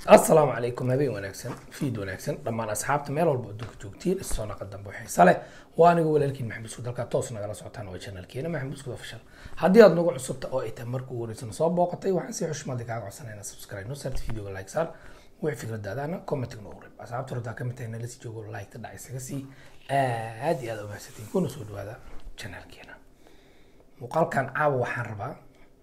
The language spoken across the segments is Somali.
السلام عليكم هبين وناكسن فيد وناكسن لما أصحابت ميل والبعدوك جوجتين الصونة قدام بوحي صالح وأنا أقول لك محمد سود الكا توصنا على صوتنا وجهنا كينا محمد سود فشل هدي أدنو عصبت أو إتمركو وريسن صوب وقتي وحنسي حش ما ديك عصنا سبسكرايب نصرت فيديو لايك صار وفكرة دادانا كومنت نورب أصحابت ردا كمتين لسي جوجل لايك تدعي سكسي هذه هذا بحثتين كونوا سود هذا channel كينا وقال كان عاو وحربا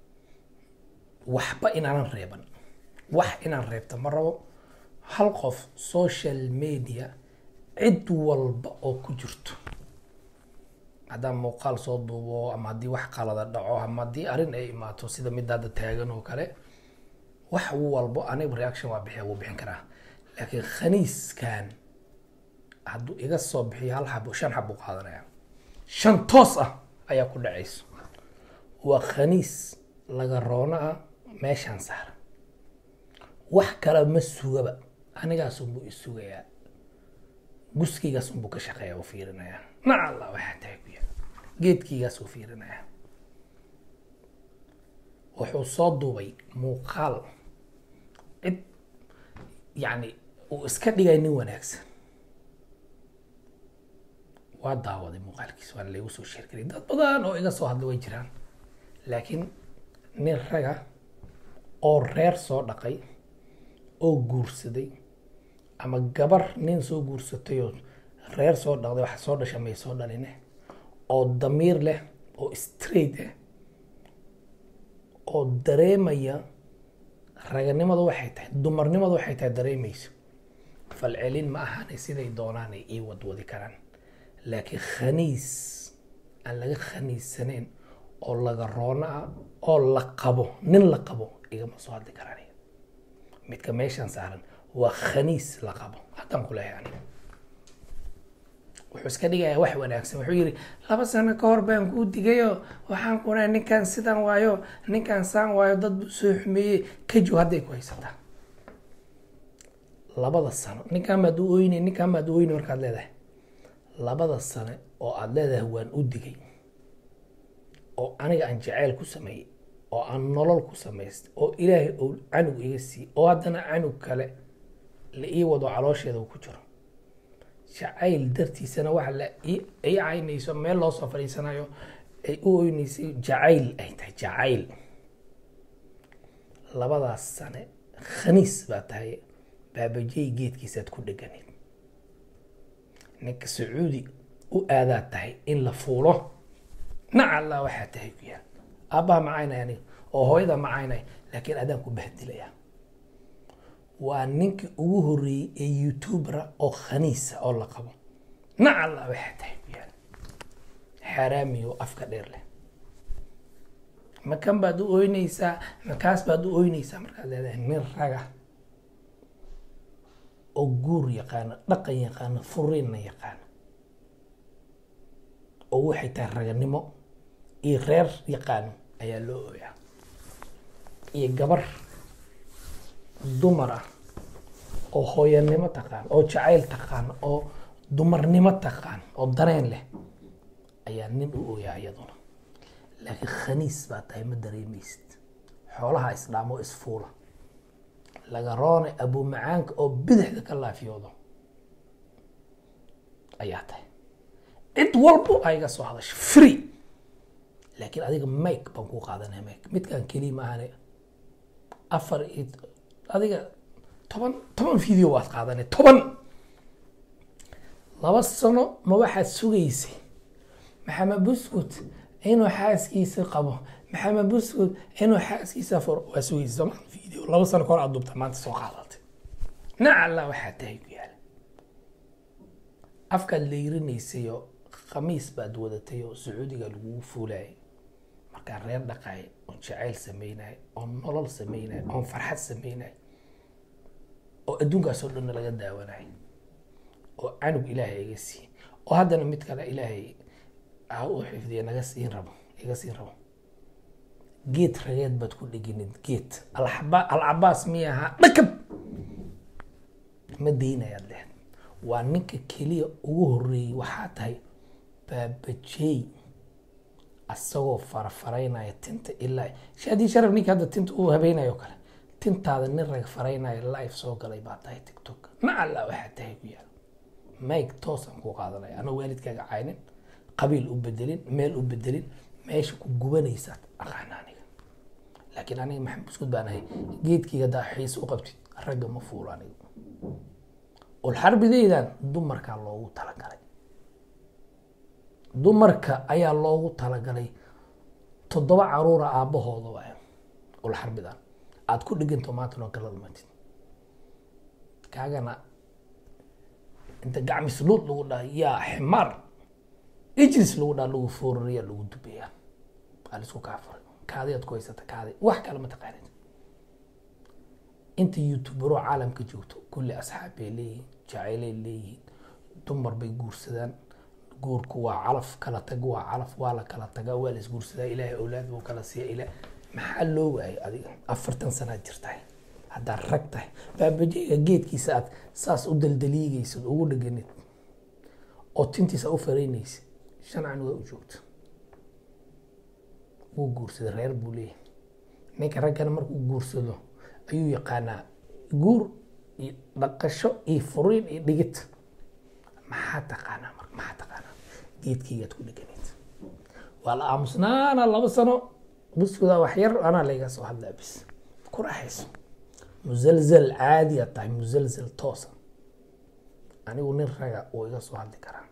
وحبا إن أنا ريبا wax inaan reebto ma rabo hal qof social media cid walba oo ku jirto hadaan muuqaal soo duubo ama hadii wax qalada dhaco ama hadii arin ay imaato sida midada taagan oo kale wax walba aniga reaction waa bixin karaa laakiin khaniiskan haduu iga soo bixiyo hal xabo shan xabo qaadanaya shan toos ah ayaa ku dhacayso waa khaniis laga roonaa meeshan saaran wax kala ma sugaba anigaas uu isugayaa guskigaas uu ka shaqeeyaa oo fiirinaya nacala waxa taagaya geedkigaas uu fiirinaya wuxuu soo duubay muuqaal cid yani uu iska dhigay nin wanaagsan waa daawaday muuqaalkiisa waa lagu soo sheerkay dad badan oo iga soo hadlay way jiraan laakiin nin raga oo reer soo dhaqay oo guursaday ama gabar nin soo guursatay oo reer soo dhaqday wax soo dhashay may soo dhaline oo damiir leh oo straight ah oo dareemaya raganimadu waxay tahay dumarnimadu waxay tahay dareemayso falcelin ma ahan siday doonaan ay wadwadi karaan laakiin khaniis aan laga khaniisaneen oo laga roona oo la qabo nin la qabo igama soo hadli karaan midka meeshan saaran waa khaniis la qabo hadan ku leeyahay wuxuu iska dhigaya wax wanaagsan wuxuu yiri 2 sano ka hor baan ku digayo waxaan ku leeyahay ninkan sidan waayo ninkan saan waayo dad soo xumeeyay ka joo haday ku haysataa 2 sano ninkan ma duuyni markaad leedahay 2 sano oo aad leedahay waan u digay oo aniga aan jacayl ku sameeyay oo aan nolol ku sameeyst oo ilaahay oo canug iga sii oo hadana canug kale la ii wado caloosheeda ku jiro jacayl dartiisana waxa la ay caynayso meel loo soo fariisanayo ay u ooynaysay jacayl ay tahay jacayl 2 sano khaniis baa tahay baabajay geedkiisaad ku dhaganeed ninka sacuudi u aadaa tahay in la fuulo nacala waxa tahay ku yaal أبا معانا يعني أو هويدا معانا لكن أدم كبهدل يا وانك وهري يوتيوبر أو خنيس أو لقبه نعلا واحد يعني حرامي وأفكار له ما كان بدو أوينيسا ما كاس بدو أوينيسا مركز هذا من رجع أو جور يقان بقى يقان فرين يقان أو واحد الرجل نمو غير يقان ayaa loo ooyaa iyo gabar dumar ah oo hooyanimo taqaan oo jacayl taqaan oo dumarnimo taqaan oo dareen leh ayaa nin u ooyaa iyaduna laakiin khaniis baa tahay ma dareemaysid xoolaha islaamo isfuula laga roone abu macaanka oo bidixda ka laafiyoodo ayaa tahay cid walbo ayga soo hadasho free لكن هذيك مايك بنكو قاعدنا مايك ميت كان كلمة هاني أفر هذيك طبعا فيديو واحد قاعدنا طبعا لبصنا ما واحد سويسي محمد بسكوت إنه حاس كيس قبه محمد بسكوت إنه حاس كيس فر وسويس زمان فيديو لبصنا كور عضو بتمان تسوق عضلتي نعلا واحد تهيك يعني أفكار اللي يرني سيو خميس بعد ودتيو سعودي قالوا فولاي markaan reer dhaqay oo jacayl sameynay oo nolol sameynay oo farxad sameynay oo adduunka soo dhan laga daawanay oo canug ilaahay iga sii oo hadana mid kale ilaahay uu xifdiyo naga siin rabo iga siin rabo geed rageed bad ku dhiginid geed al-Abbas miyaha dhakab madiinayad leh waa ninka kaliya ugu horeeyay waxa tahay baabajay asagoo farfaraynaya tinta ilaa shadi sharaf ninka hadda tinta uu habeenayo kale tintaada nin rag faraynayo live soo galay baa tahay tiktok ma alla waxaa tahay ku yaal mike toosan ku qaadanaya ana waalidkaaga caynin qabiil u bedelin meel u bedelin meesha ku gubanaysa aqaan aniga laakiin aniga maxamed buskud baan ahay geedkiga daaxiis u qabtid ragga ma fuulo aniga ul xarbidaydan dumarka loogu talagalay dumarka ayaa loogu talagalay 7 caruur aabahooda waa ul xarbidan aad ku dhiganto maanta oo kala lumatid kaagana inta gacmis luud lagu dhahay yaa ximar ijlis lagu dhahay lagu foorariya lagu dubeeya aan isku kaafar kaadiyad ku haysata kaadi wax kale ma taqaanid inta youtubero caalamka joogto kulli asxaabay leeyihiin jacaylay leeyihiin dumar bay guursadaan guurku waa calaf kala tag waa calaf waa la kala tagaa waa la isguursadaa ilaahay awlaad buu kala siiya ilaa maxaa loo waayay adiga 40 sano jirtay hadda rag tahay baabajiga geedkiisa aad saas u daldaliigayso ugu dhaganid oo tintiisa u faraynaysa shancan waa u joogto uu guursaday reer buu leeyahay ninka raggana markuu guursado ayuu yaqaanaa guur iyo dhaqasho iyo furiin iyo dhigid maxaa taqaanaa marka maxaa taqaanaa geedkiigaad ku dhaganid waa la aamusnaana 2 sano buskuda wax yar ana laga soo hadlaa bis ku raaxayso muzalzal caadi tahay muzalzal toosa anigu nin raga oo iga soo hadli karaa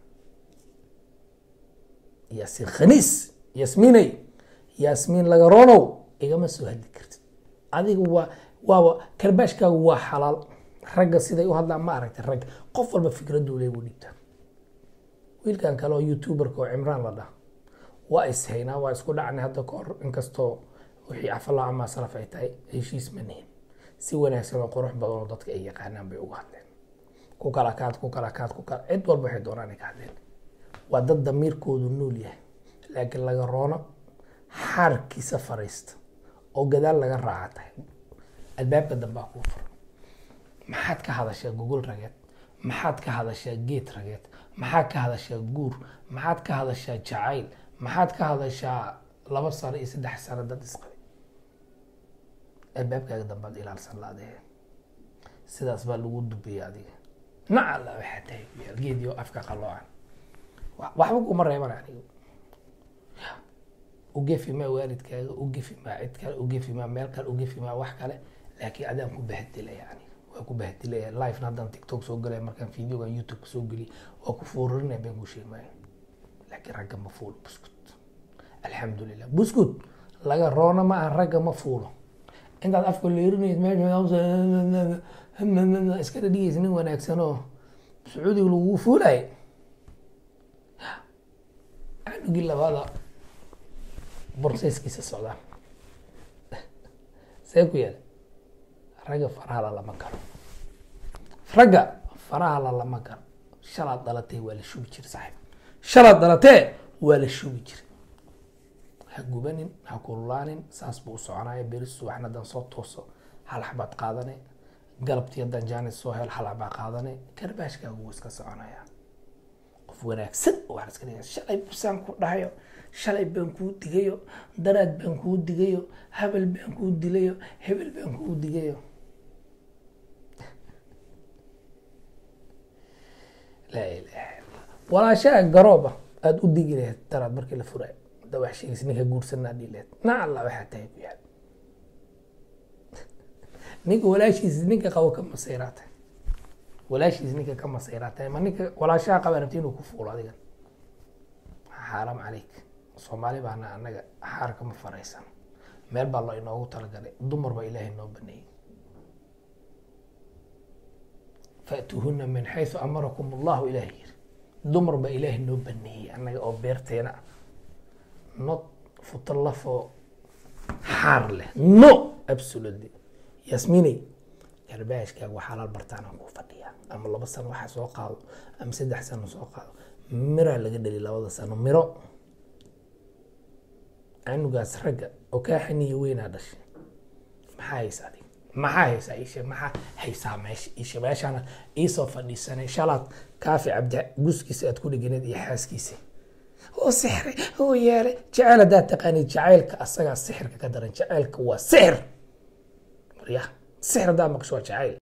yaasi khaniis yasmiin laga ronow igama soo hadli kartid adigu waa karbaashkaagu waa xalaal ragga siday u hadlaan ma aragtay rag qof walba fikraddu leeyahay dhibta wiilkan kale oo youtuberka oo Imraan la dhaho waa ishaynaa waa isku dhacnay hadda ka hor inkastoo wixii afala ama salaf ay tahay heshiis manihin si wanaagsan oo qurux badan oo dadka ay yaqaanaan bay uga hadleen ku kala kaad cid walba waxay doonaan ka hadleen waa dad damiirkoodu nool yahay laakiin laga roono xarkiisa fariista oo gadaal laga raacay albaabka dambe ku fur maxaad ka hadashaa google rageed maxaad ka hadashaa geed rageed maxaad ka hadashaa guur maxaad ka hadashaa jacayl maxaad ka hadashaa 2 sano iyo 3 sano dad isqabay albaabkaaga dambaad ilaalsan laadee sidaas baa lagu dubiyaa adiga nacala waxaa tahay geediyo afka qaloocan waxba kuma reeban aniga ugefi ma waalidkaaga ugefi ma cid kale ugefi ma meel kale ugefi ma wax kale laakiin adaan ku bahdilay yani waa ku bahdilay live nadan tiktok soo galay markaan videoga youtube soo gali oo ku foorinay baan ku sheegay laakiin ragga ma fuulo buskut alxamdulillah buskut laga roona ma aan ragga ma fuulo intaad afka leerinaysid meesha iska dhigaysid nin wanaagsan oo sacuudiga lagu fuulay anugii labada borseeskiisa socdaan see ku yaala ragga faraha lama galo ragga faraha lama galo shalaad dhalatay waa la shubi jiray saaxiib shalaad dhalatay waa la shubi jiray ha gubanin ha kululaanin saas buu soconaya beris waxna dan soo tooso hal xabad qaadane galabtii dan jaanis soo hel hal xabad qaadane karbaashkaagu wuu iska soconaya qof wanaagsan oo iska dhigay shalay busaan ku dhahayo shalay baan ku digayo daraad baan ku digayo habal baan ku dilayo hebel baan ku digayo la ilaha wala shay garooba aad u digi lahayd daraad markii la furay dawax sheegis ninka guursanaa dhileed nacala waxa tahay ku yaal ninka walaashiis ninka qabo ka maseeraatay walaashiis ninka ka maseeraatay ma ninka walaashaa qaba rabtiin uu ku fuulo adiga xaram عليك Soomaali baana anaga xaarka ma faraysan meel baa loo inoogu talagalay dumar ba ilaahay noo baneeyay فأتوهن من حيث أمركم الله إلهي dumar ba ilaahay noo baneeyay anaga oo beerteena not futallafo xaar leh no absolutely yasmini garbaashkaaga waxa la bartaan ku fadhiya ama 2 sano waxa soo qaado ama 3 sano soo qaado mira laga dhali 2 sano miro anugaas ragga oo ka xiniyo weyn dhashay maxaa haysaday maxaa haysaa maxaa haysaa meesha meeshana isoo fadhiisanay shalaad kaafi cabdi guskiisa aad ku dhiganeed iyo xaaskiisa oo sixir oo yeelay jacayl daa taqaani jacaylka asaga sixirka ka daran jacaylka waa sixir mariya sixir haddaa maqasho waa jacayl